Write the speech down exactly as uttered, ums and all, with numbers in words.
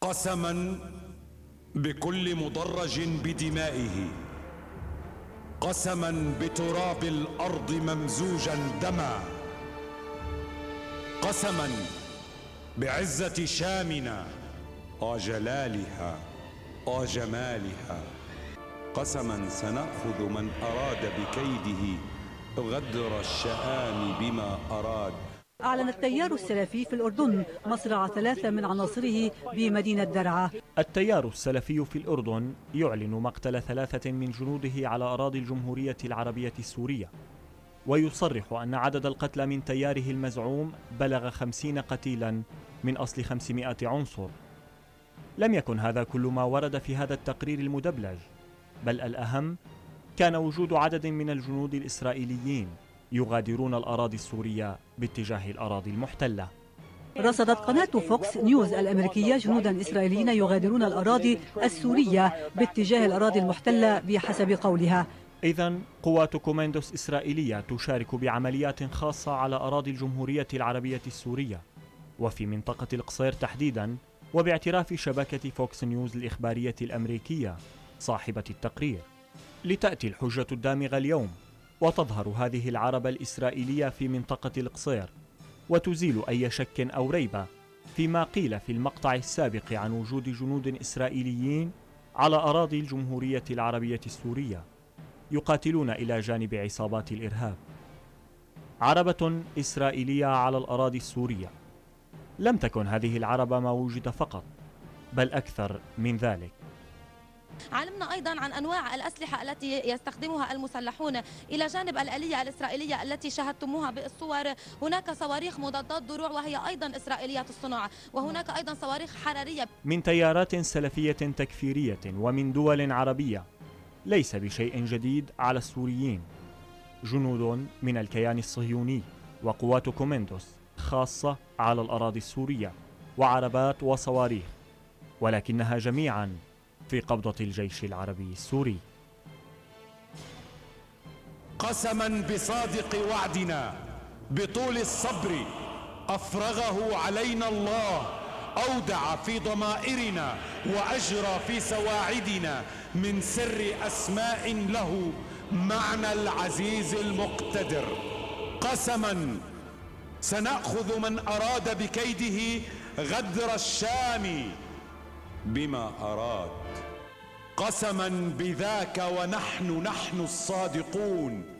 قسما بكل مدرج بدمائه، قسما بتراب الأرض ممزوجا دما، قسما بعزة شامنا وجلالها وجمالها، قسما سنأخذ من أراد بكيده غدر الشآم بما أراد. أعلن التيار السلفي في الأردن مصرع ثلاثة من عناصره بمدينة درعا. التيار السلفي في الأردن يعلن مقتل ثلاثة من جنوده على أراضي الجمهورية العربية السورية، ويصرح أن عدد القتلى من تياره المزعوم بلغ خمسين قتيلا من أصل خمسمائة عنصر. لم يكن هذا كل ما ورد في هذا التقرير المدبلج، بل الأهم كان وجود عدد من الجنود الإسرائيليين يغادرون الأراضي السورية باتجاه الأراضي المحتلة. رصدت قناة فوكس نيوز الأمريكية جنودا إسرائيليين يغادرون الأراضي السورية باتجاه الأراضي المحتلة بحسب قولها. إذن قوات كوماندوس إسرائيلية تشارك بعمليات خاصة على أراضي الجمهورية العربية السورية وفي منطقة القصير تحديدا، وباعتراف شبكة فوكس نيوز الإخبارية الأمريكية صاحبة التقرير. لتأتي الحجة الدامغة اليوم وتظهر هذه العربة الإسرائيلية في منطقة القصير وتزيل أي شك أو ريبة فيما قيل في المقطع السابق عن وجود جنود إسرائيليين على أراضي الجمهورية العربية السورية يقاتلون إلى جانب عصابات الإرهاب. عربة إسرائيلية على الأراضي السورية. لم تكن هذه العربة ما وجد فقط، بل أكثر من ذلك. علمنا أيضا عن أنواع الأسلحة التي يستخدمها المسلحون إلى جانب الآلية الإسرائيلية التي شاهدتموها بالصور. هناك صواريخ مضادات دروع وهي أيضا إسرائيلية الصنع، وهناك أيضا صواريخ حرارية من تيارات سلفية تكفيرية ومن دول عربية. ليس بشيء جديد على السوريين. جنود من الكيان الصهيوني وقوات كوماندوس خاصة على الأراضي السورية وعربات وصواريخ، ولكنها جميعا في قبضة الجيش العربي السوري. قسما بصادق وعدنا بطول الصبر أفرغه علينا الله، أودع في ضمائرنا وأجرى في سواعدنا من سر أسماء له معنى العزيز المقتدر. قسما سنأخذ من أراد بكيده غدر الشام بما أراد، قسما بذاك ونحن نحن الصادقون